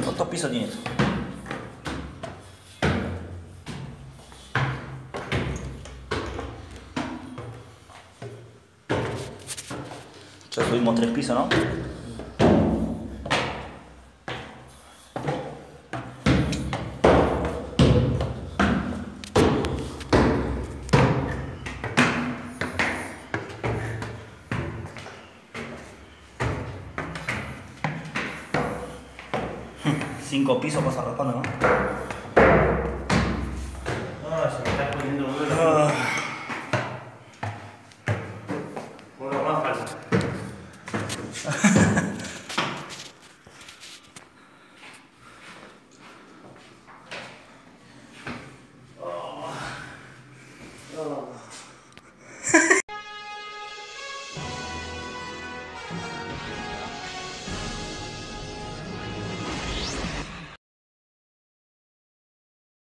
¿Cuántos pisos tiene esto? Ya subimos 3 pisos, ¿no? Cinco pisos pasa raspando, ¿no?